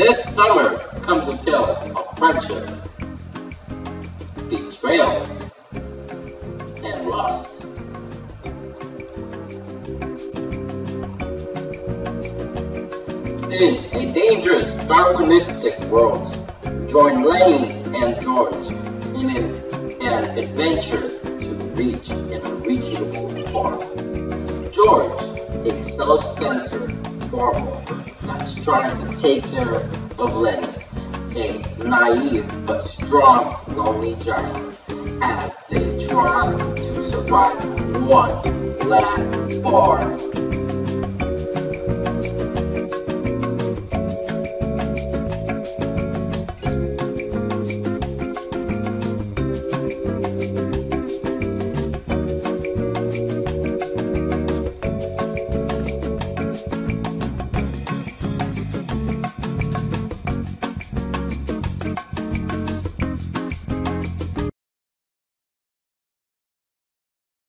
This summer comes a tale of friendship, betrayal, and lust. In a dangerous, darwinistic world, join Lenny and George in an adventure to reach an unreachable farm. George, a self-centered farmer that's trying to take care of Lenny, a naive but strong, lonely giant, as they try to survive one last farm.